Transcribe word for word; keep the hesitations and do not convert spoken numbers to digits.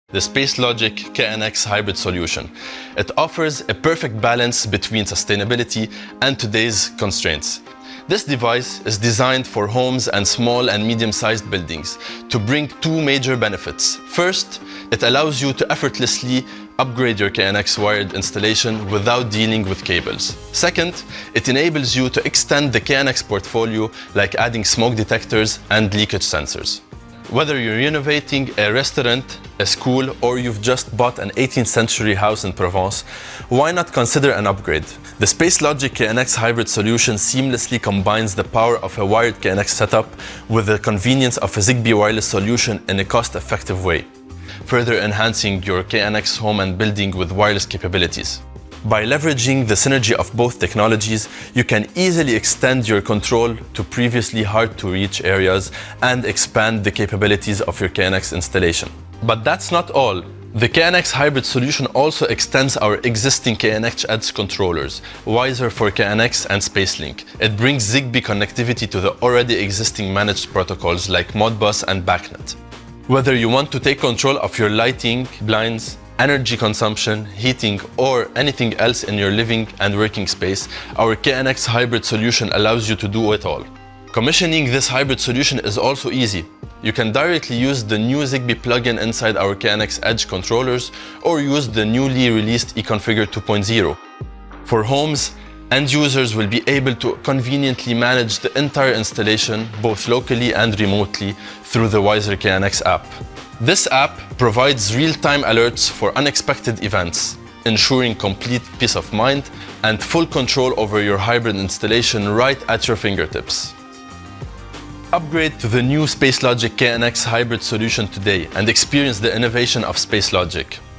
the SpaceLogic K N X hybrid solution. It offers a perfect balance between sustainability and today's constraints. This device is designed for homes and small and medium-sized buildings to bring two major benefits. First, it allows you to effortlessly upgrade your K N X wired installation without dealing with cables. Second, it enables you to extend the K N X portfolio, like adding smoke detectors and leakage sensors. Whether you're renovating a restaurant, a school, or you've just bought an eighteenth century house in Provence, why not consider an upgrade? The SpaceLogic K N X hybrid solution seamlessly combines the power of a wired K N X setup with the convenience of a Zigbee wireless solution in a cost-effective way, further enhancing your K N X home and building with wireless capabilities. By leveraging the synergy of both technologies, you can easily extend your control to previously hard-to-reach areas and expand the capabilities of your K N X installation. But that's not all. The K N X hybrid solution also extends our existing K N X Edge controllers, Wiser for K N X and SpaceLink. It brings Zigbee connectivity to the already existing managed protocols like Modbus and BACnet. Whether you want to take control of your lighting, blinds, energy consumption, heating, or anything else in your living and working space, our K N X hybrid solution allows you to do it all. Commissioning this hybrid solution is also easy. You can directly use the new Zigbee plugin inside our K N X Edge controllers or use the newly released eConfigure two point oh. For homes, end users will be able to conveniently manage the entire installation both locally and remotely through the Wiser K N X app. This app provides real-time alerts for unexpected events, ensuring complete peace of mind and full control over your hybrid installation right at your fingertips. Upgrade to the new SpaceLogic K N X hybrid solution today and experience the innovation of SpaceLogic.